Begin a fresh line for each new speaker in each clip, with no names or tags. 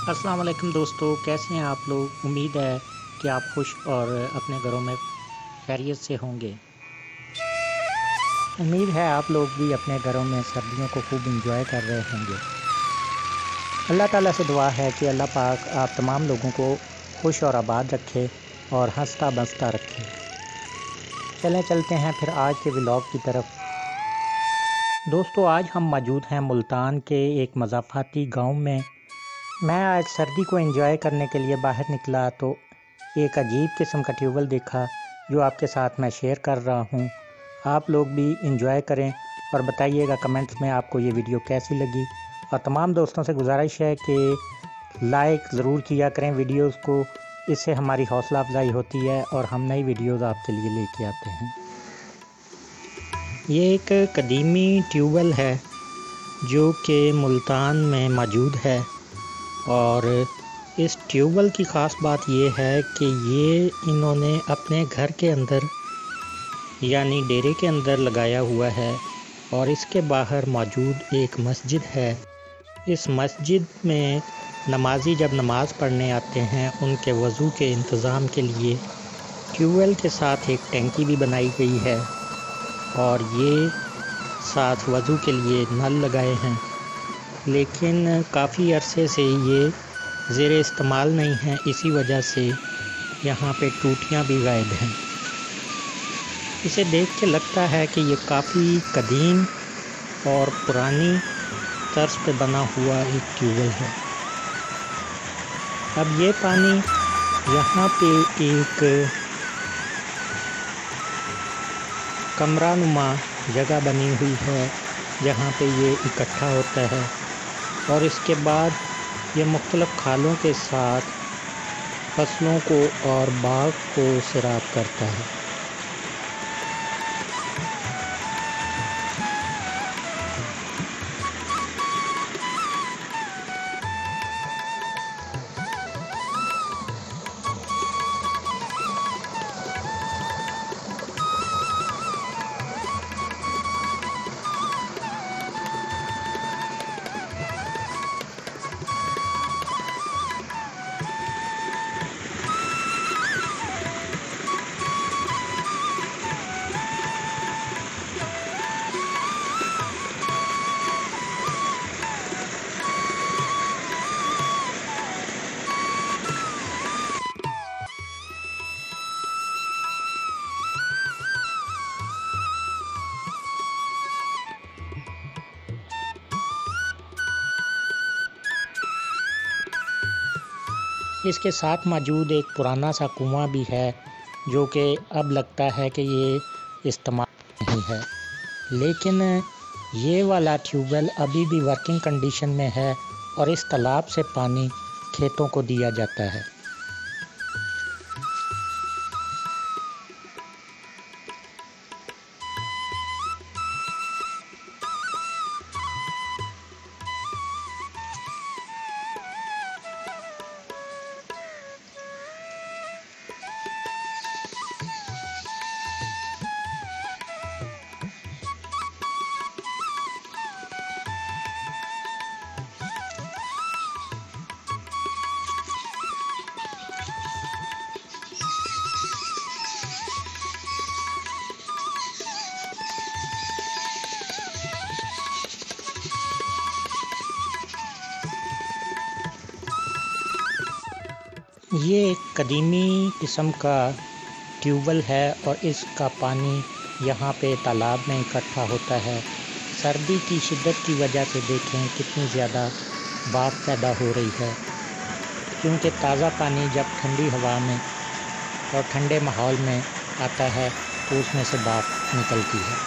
अस्सलाम वालेकुम दोस्तों, कैसे हैं आप लोग। उम्मीद है कि आप खुश और अपने घरों में खैरियत से होंगे। उम्मीद है आप लोग भी अपने घरों में सर्दियों को खूब इंजॉय कर रहे होंगे। अल्लाह ताला से दुआ है कि अल्लाह पाक आप तमाम लोगों को खुश और आबाद रखे और हंसता बसता रखे। चलें चलते हैं फिर आज के व्लॉग की तरफ। दोस्तों, आज हम मौजूद हैं मुल्तान के एक मज़ाफ़ाती गांव में। मैं आज सर्दी को एंजॉय करने के लिए बाहर निकला तो एक अजीब किस्म का ट्यूबवेल देखा, जो आपके साथ मैं शेयर कर रहा हूँ। आप लोग भी एंजॉय करें और बताइएगा कमेंट्स में आपको ये वीडियो कैसी लगी। और तमाम दोस्तों से गुजारिश है कि लाइक ज़रूर किया करें वीडियोस को, इससे हमारी हौसला अफजाई होती है और हम नई वीडियोस आपके लिए लेके आते हैं। ये एक कदीमी ट्यूबवेल है जो कि मुल्तान में मौजूद है। और इस ट्यूबवेल की ख़ास बात ये है कि ये इन्होंने अपने घर के अंदर यानी डेरे के अंदर लगाया हुआ है। और इसके बाहर मौजूद एक मस्जिद है। इस मस्जिद में नमाजी जब नमाज़ पढ़ने आते हैं उनके वज़ू के इंतज़ाम के लिए ट्यूबवेल के साथ एक टैंकी भी बनाई गई है और ये साथ वज़ू के लिए नल लगाए हैं। लेकिन काफ़ी अरसे से ये ज़ेरे इस्तेमाल नहीं है, इसी वजह से यहाँ पे टूटियाँ भी गायब हैं। इसे देख के लगता है कि ये काफ़ी कदीम और पुरानी तर्ज पे बना हुआ एक ट्यूबवेल है। अब ये पानी यहाँ पे एक कमरानुमा जगह बनी हुई है जहाँ पे ये इकट्ठा होता है और इसके बाद ये मुख्तलिफ़ खालों के साथ फसलों को और बाग को सैराब करता है। इसके साथ मौजूद एक पुराना सा कुआं भी है जो कि अब लगता है कि ये इस्तेमाल नहीं है। लेकिन ये वाला ट्यूबवेल अभी भी वर्किंग कंडीशन में है और इस तालाब से पानी खेतों को दिया जाता है। ये एक कदीमी किस्म का ट्यूबवेल है और इसका पानी यहाँ पे तालाब में इकट्ठा होता है। सर्दी की शिद्दत की वजह से देखें कितनी ज़्यादा भाप पैदा हो रही है, क्योंकि ताज़ा पानी जब ठंडी हवा में और ठंडे माहौल में आता है तो उसमें से भाप निकलती है।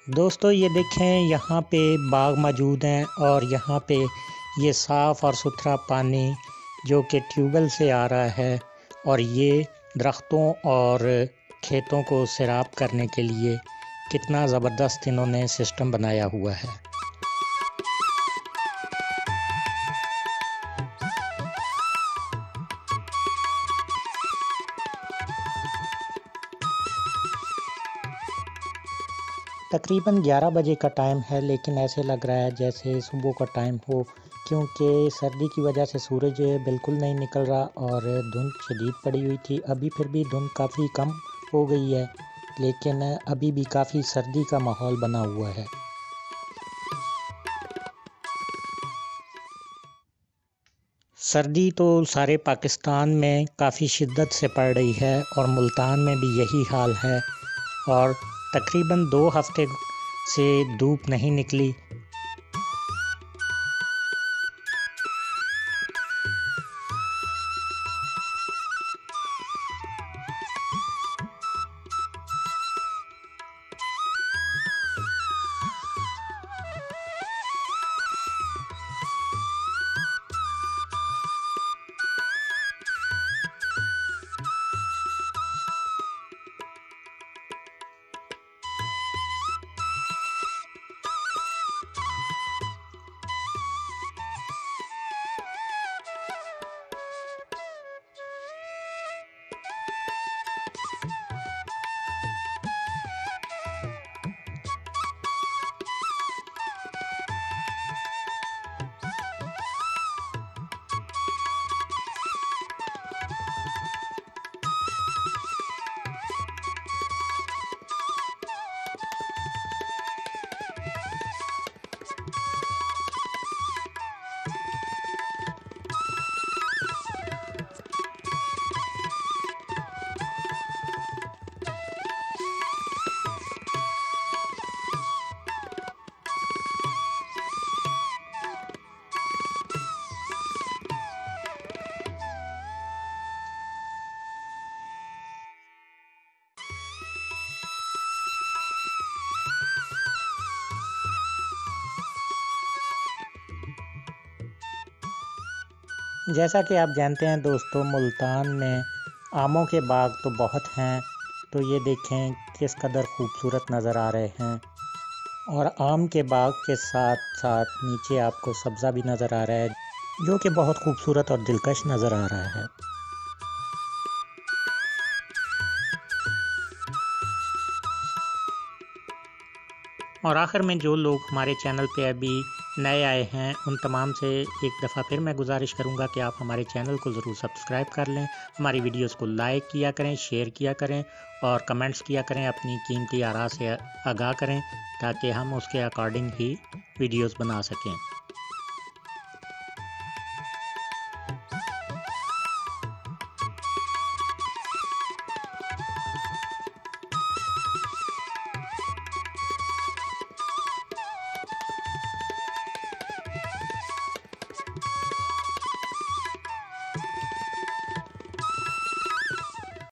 दोस्तों ये देखें, यहाँ पे बाग मौजूद हैं और यहाँ पे ये साफ़ और सुथरा पानी जो कि ट्यूबवेल से आ रहा है और ये दरख्तों और खेतों को सैराब करने के लिए कितना ज़बरदस्त इन्होंने सिस्टम बनाया हुआ है। तकरीबन 11 बजे का टाइम है, लेकिन ऐसे लग रहा है जैसे सुबह का टाइम हो, क्योंकि सर्दी की वजह से सूरज बिल्कुल नहीं निकल रहा और धुंध शदीद पड़ी हुई थी। अभी फिर भी धुंध काफ़ी कम हो गई है, लेकिन अभी भी काफ़ी सर्दी का माहौल बना हुआ है। सर्दी तो सारे पाकिस्तान में काफ़ी शिद्दत से पड़ रही है और मुल्तान में भी यही हाल है और तकरीबन 2 हफ्ते से धूप नहीं निकली। जैसा कि आप जानते हैं दोस्तों, मुल्तान में आमों के बाग तो बहुत हैं। तो ये देखें किस कदर खूबसूरत नज़र आ रहे हैं और आम के बाग के साथ साथ नीचे आपको सब्ज़ा भी नज़र आ रहा है जो कि बहुत खूबसूरत और दिलकश नज़र आ रहा है। और आखिर में जो लोग हमारे चैनल पे अभी नए आए हैं उन तमाम से एक दफ़ा फिर मैं गुजारिश करूंगा कि आप हमारे चैनल को ज़रूर सब्सक्राइब कर लें, हमारी वीडियोस को लाइक किया करें, शेयर किया करें और कमेंट्स किया करें, अपनी कीमती आरा से आगाह करें ताकि हम उसके अकॉर्डिंग ही वीडियोस बना सकें।